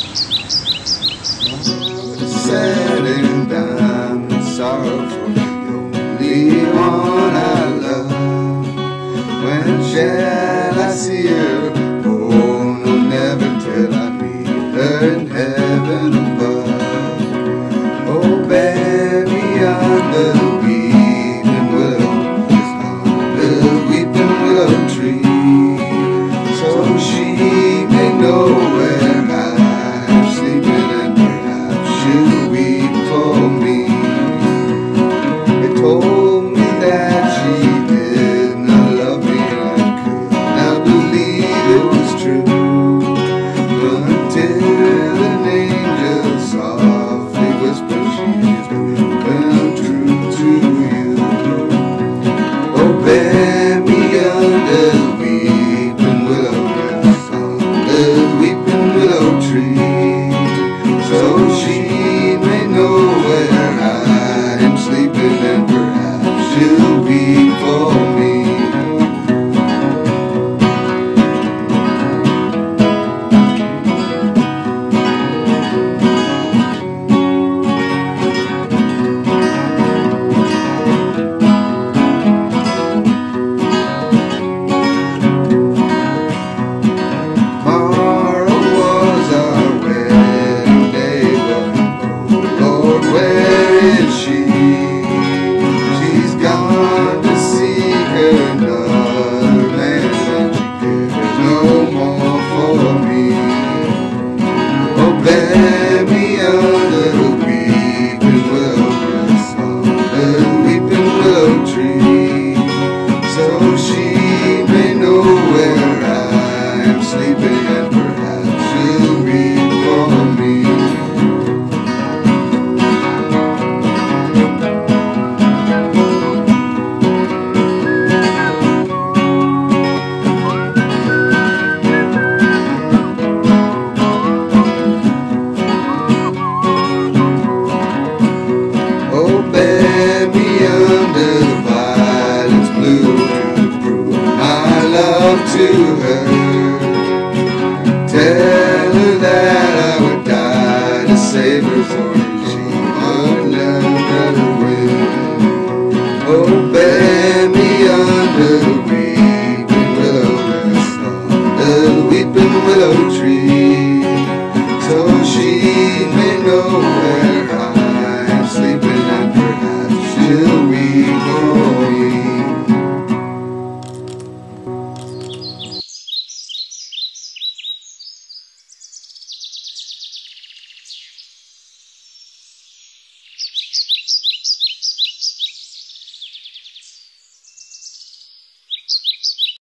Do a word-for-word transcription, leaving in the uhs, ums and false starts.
Sad and I'm sorrowful, the only one I love. When shall I see her? Oh, no, never till I meet her in heaven above. Oh, bear me under the weeping willow, under the weeping willow tree, so she may know where I'm sleeping, and perhaps she'll weep for me. They told me that she did not love me, and I could not believe it was true, until an angel softly whispered, she's been true to you. Oh, bear me under the weeping willow, yes, under the weeping willow tree, so she may know where I am sleeping, and perhaps she'll weep for me. Tomorrow was our wedding day, but oh Lord, where is she? She's gone to seek another man, and she cares no more for me. Oh, bear me under the weeping willow, yes, under the weeping willow tree, so she may know where I am sleeping, and perhaps she'll weep for me. Oh, bear me under the violets blue, to prove my love to her. Tell her that I would die to save her, for she would never win. Oh, bear me under the weeping willow, yes, under the weeping willow tree, so she may know where I am sleeping, and perhaps she'll weep for